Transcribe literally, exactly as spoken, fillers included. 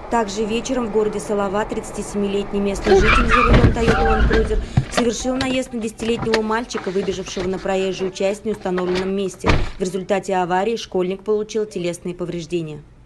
Также вечером в городе Салава тридцатисемилетний местный житель за рулем Toyota Land Cruiser совершил наезд на десятилетнего мальчика, выбежавшего на проезжую часть в неустановленном месте. В результате аварии школьник получил телесные повреждения.